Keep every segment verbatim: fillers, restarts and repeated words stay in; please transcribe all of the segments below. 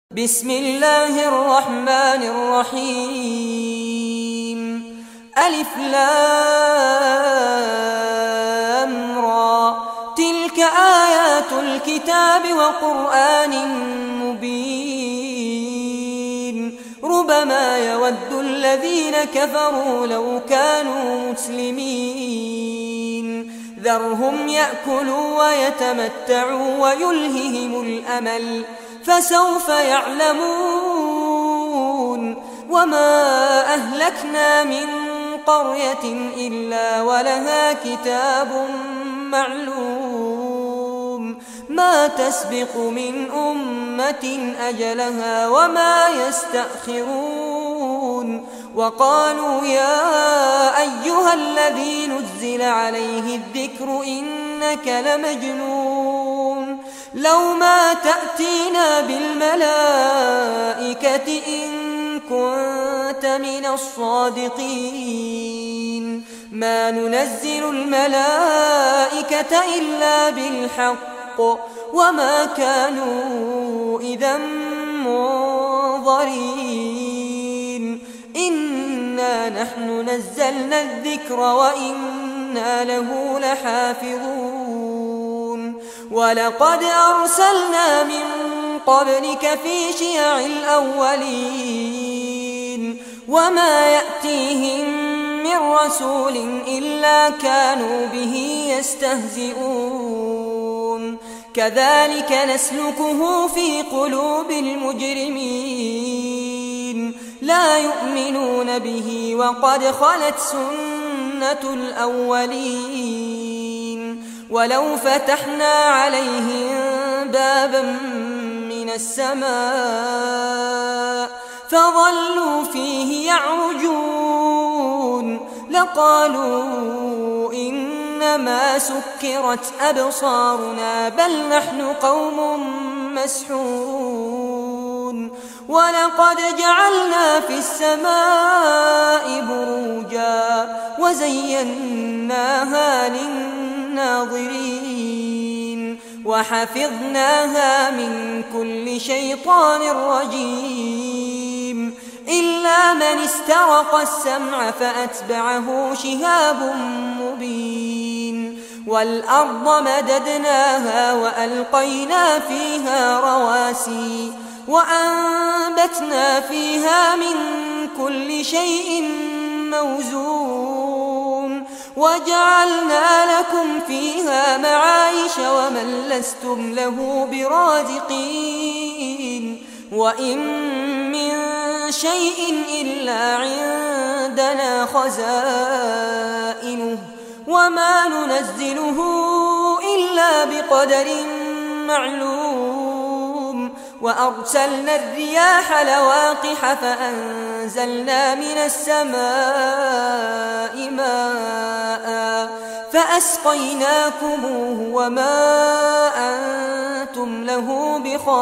بسم الله الرحمن الرحيم. ألف لام را، تلك آيات الكتاب وقرآن مبين. ربما يود الذين كفروا لو كانوا مسلمين. ذرهم يأكلوا ويتمتعوا ويلههم الأمل، فسوف يعلمون. وما أهلكنا من قرية إلا ولها كتاب معلوم، ما تسبق من أمة أجلها وما يستأخرون. وقالوا يا أيها الذي نزل عليه الذكر إنك لمجنون، لو ما تأتينا بالملائكة إن كنت من الصادقين. ما ننزل الملائكة إلا بالحق وما كانوا إذا منظرين. إنا نحن نزلنا الذكر وإنا له لحافظون. ولقد أرسلنا من قبلك في شيع الأولين، وما يأتيهم من رسول إلا كانوا به يستهزئون. كذلك نسلكه في قلوب المجرمين، لا يؤمنون به وقد خلت سنة الأولين. ولو فتحنا عليهم بابا من السماء فظلوا فيه يعرجون لقالوا إنما سكرت أبصارنا بل نحن قوم مسحورون. ولقد جعلنا في السماء بروجا وزيناها للناظرين وحفظناها من كل شيطان رجيم إلا من استرق السمع فأتبعه شهاب مبين. والأرض مددناها وألقينا فيها رواسي وأنبتنا فيها من كل شيء موزون وجعلنا لكم فيها معايش ومن لستم له برازقين. وإن من شيء إلا عندنا خزائنه وما ننزله إلا بقدر معلوم. وأرسلنا الرياح لواقح فأنزلنا من السماء ماء فأسقيناكموه وما أنتم له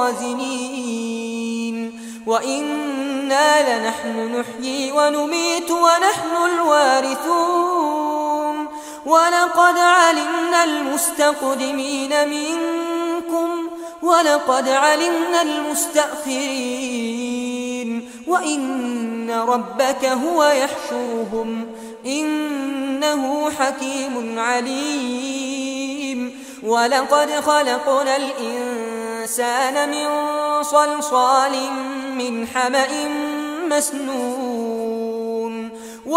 بخازنين. وإنا لنحن نحيي ونميت ونحن الوارثون. ولقد علمنا المستقدمين منكم ولقد علمنا المستأخرين. وإن ربك هو يحشرهم إنه حكيم عليم. ولقد خلقنا الإنسان من صلصال من حمأ مسنون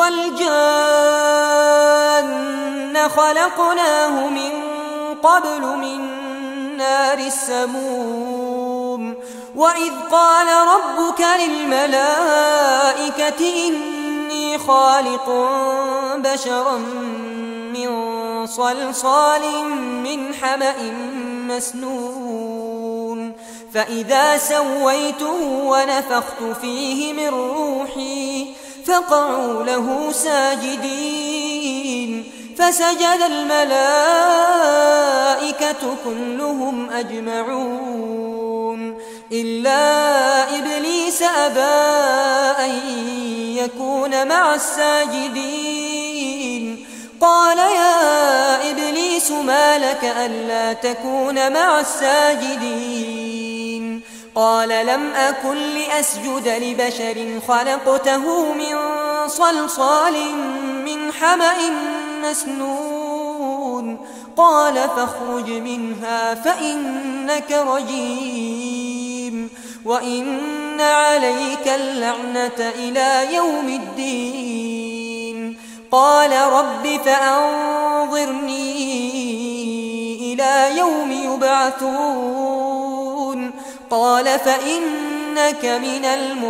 والجان خلقناه من قبل من نار السموم. وإذ قال ربك للملائكة إني خالق بشرا من صلصال من حمأ مسنون فإذا سويته ونفخت فيه من روحي فقعوا له ساجدين. فسجد الملائكة كلهم أجمعون إلا إبليس أبى أن يكون مع الساجدين. قال يا إبليس ما لك ألا تكون مع الساجدين؟ قال لم أكن لأسجد لبشر خلقته من صلصال من حمأ مسنون قال فاخرج منها فإنك رجيم وإن عليك اللعنة إلى يوم الدين قال رب فأنظرني إلى يوم يبعثون قال فإنك من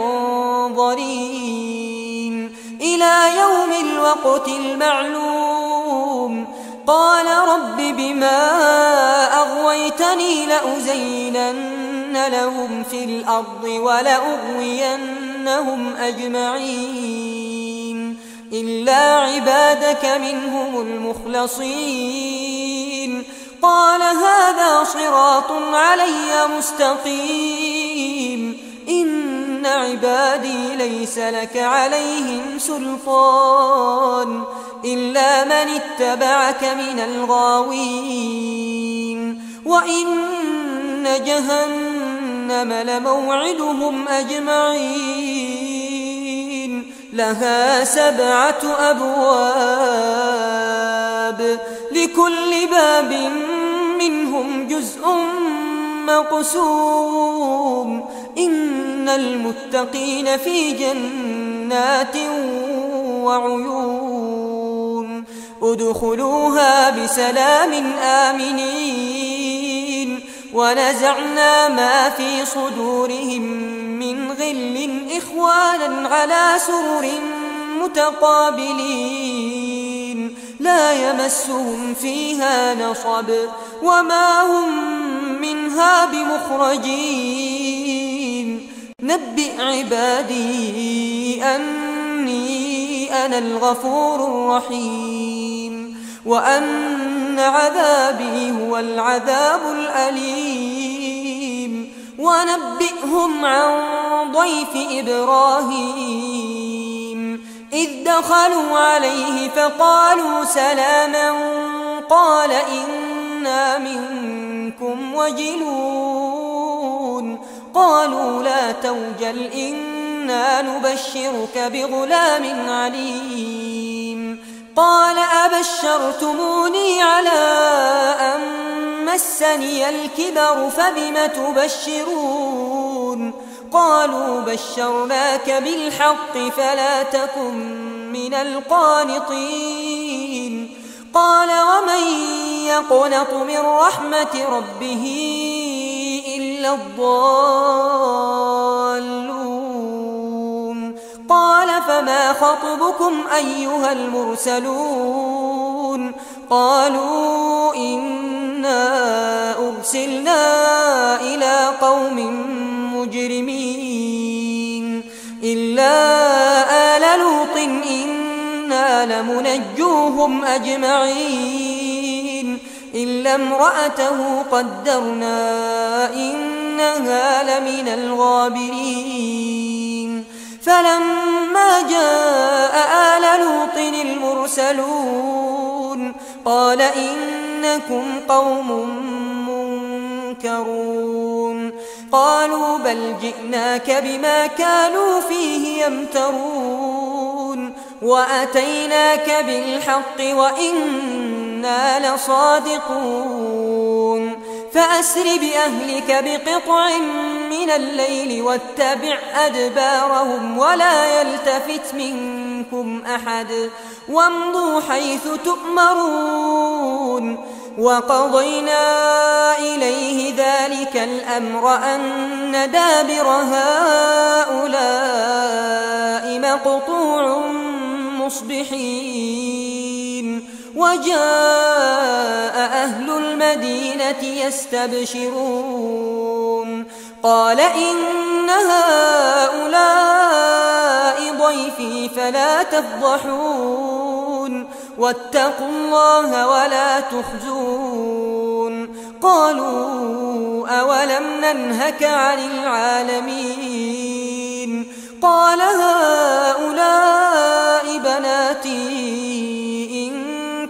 المنظرين إلى يوم الوقت المعلوم قال رب بما أغويتني لأزينن لهم في الأرض ولأغوينهم أجمعين إلا عبادك منهم المخلصين قال هذا صراط علي مستقيم إن عبادي ليس لك عليهم سلطان إلا من اتبعك من الغاوين وإن جهنم لموعدهم أجمعين لها سبعة أبواب لكل باب منهم جزء مقسوم إن المتقين في جنات وعيون ادخلوها بسلام آمنين ونزعنا ما في صدورهم من غل إخوانا على سرر متقابلين لا يمسهم فيها نصب وما هم منها بمخرجين نبئ عبادي أني أنا الغفور الرحيم وأن عذابي هو العذاب الأليم ونبئهم عن ضيف إبراهيم إذ دخلوا عليه فقالوا سلاما قال إنا منكم وجلون قالوا لا توجل إنا نبشرك بغلام عليم قال أبشرتموني على أن مسني الكبر فبم تبشرون قالوا بشرناك بالحق فلا تكن من القانطين قال ومن يقنط من رحمة ربه إلا الضالون قال فما خطبكم أيها المرسلون قالوا إنا أرسلنا إلى قوم مجرمين إلا آل لوط إنا لمنجوهم أجمعين إلا امرأته قدرنا إنها لمن الغابرين فلما جاء آل لوط المرسلون قال إنكم قوم منكرون قالوا بل جئناك بما كانوا فيه يمترون وأتيناك بالحق وإنا لصادقون فأسر بأهلك بقطع من الليل واتبع أدبارهم ولا يلتفت منكم أحد وامضوا حيث تؤمرون وقضينا إليه ذلك الأمر أن دابر هؤلاء مقطوع مصبحين وجاء أهل المدينة يستبشرون قال إن هؤلاء ضيفي فلا تفضحون واتقوا الله ولا تخزون قالوا أولم ننهك عن العالمين قال هؤلاء بناتي إن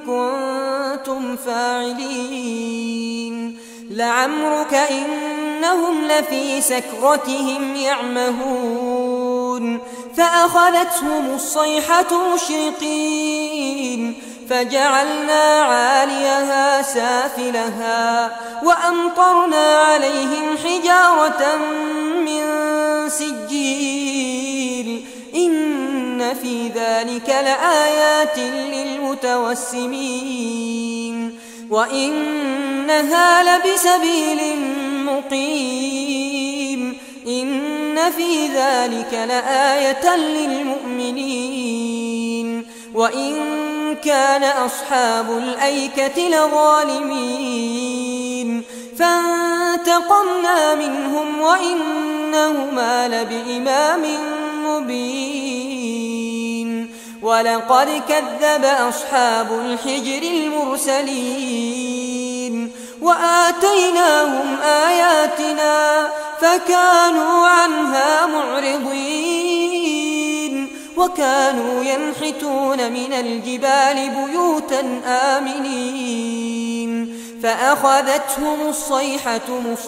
كنتم فاعلين لعمرك إنهم إنهم لفي سكرتهم يعمهون فأخذتهم الصيحة مشرقين فجعلنا عاليها سافلها وأمطرنا عليهم حجارة من سجيل إن في ذلك لآيات للمتوسمين وإنها لبسبيل مقيم إن في ذلك لآية للمؤمنين وإن كان أصحاب الأيكة لظالمين فانتقمنا منهم وإنهما لبإمام مبين ولقد كذب أصحاب الحجر المرسلين وآتيناهم آياتنا فكانوا عنها معرضين وكانوا ينحتون من الجبال بيوتا آمنين فأخذتهم الصيحة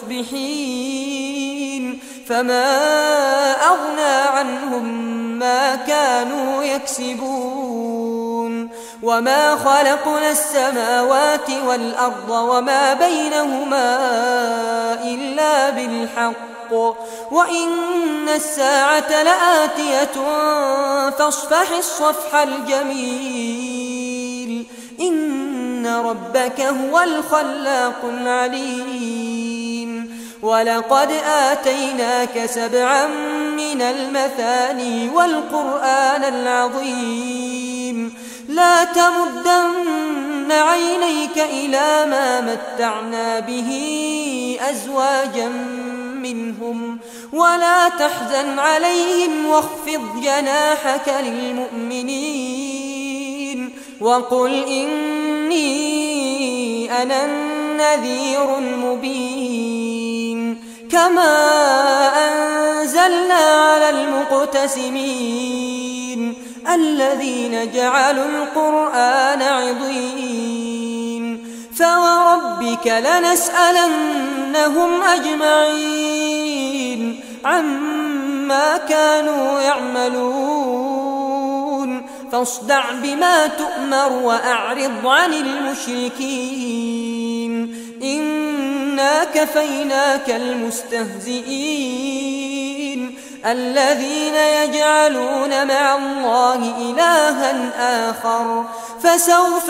مصبحين فما أغنى عنهم ما كانوا يكسبون وما خلقنا السماوات والأرض وما بينهما إلا بالحق وإن الساعة لآتية فاصفح الصفح الجميل إن ربك هو الخلاق العليم ولقد آتيناك سبعا من المثاني والقرآن العظيم لا تمدن عينيك إلى ما متعنا به أزواجا منهم ولا تحزن عليهم واخفض جناحك للمؤمنين وقل إني أنا النذير المبين كما أنزلنا على المقتسمين الذين جعلوا القرآن عضين فوربك لنسألنهم أجمعين عما كانوا يعملون فاصدع بما تؤمر وأعرض عن المشركين إنا كفيناك المستهزئين الذين يجعلون مع الله إلها آخر فسوف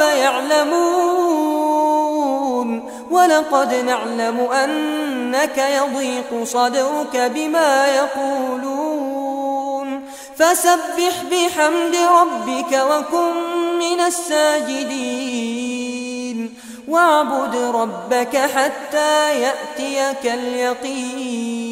يعلمون ولقد نعلم أنك يضيق صدرك بما يقولون فسبح بحمد ربك وكن من الساجدين واعبد ربك حتى يأتيك اليقين